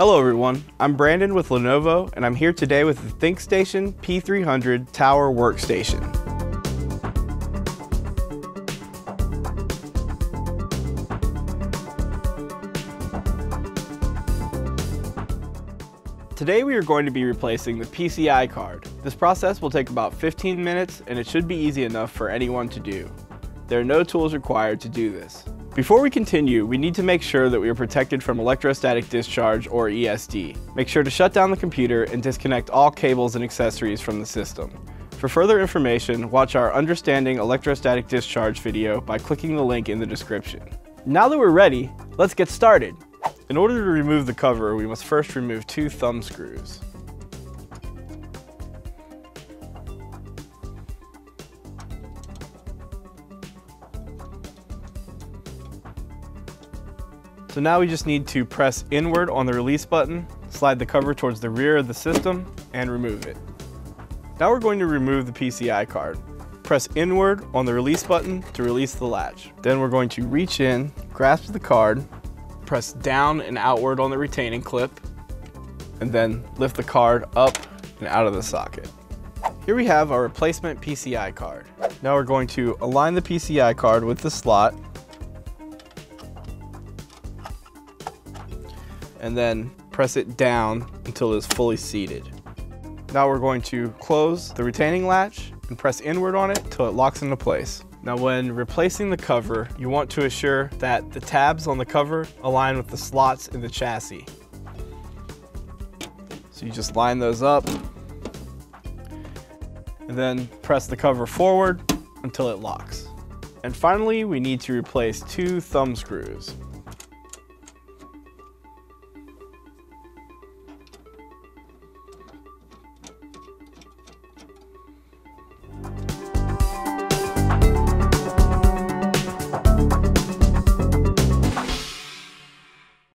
Hello everyone, I'm Brandon with Lenovo, and I'm here today with the ThinkStation P300 Tower Workstation. Today we are going to be replacing the PCI card. This process will take about 15 minutes and it should be easy enough for anyone to do. There are no tools required to do this. Before we continue, we need to make sure that we are protected from electrostatic discharge or ESD. Make sure to shut down the computer and disconnect all cables and accessories from the system. For further information, watch our Understanding Electrostatic Discharge video by clicking the link in the description. Now that we're ready, let's get started. In order to remove the cover, we must first remove 2 thumb screws. So now we just need to press inward on the release button, slide the cover towards the rear of the system, and remove it. Now we're going to remove the PCI card. Press inward on the release button to release the latch. Then we're going to reach in, grasp the card, press down and outward on the retaining clip, and then lift the card up and out of the socket. Here we have our replacement PCI card. Now we're going to align the PCI card with the slot, and then press it down until it is fully seated. Now we're going to close the retaining latch and press inward on it until it locks into place. Now when replacing the cover, you want to assure that the tabs on the cover align with the slots in the chassis. So you just line those up and then press the cover forward until it locks. And finally, we need to replace 2 thumb screws.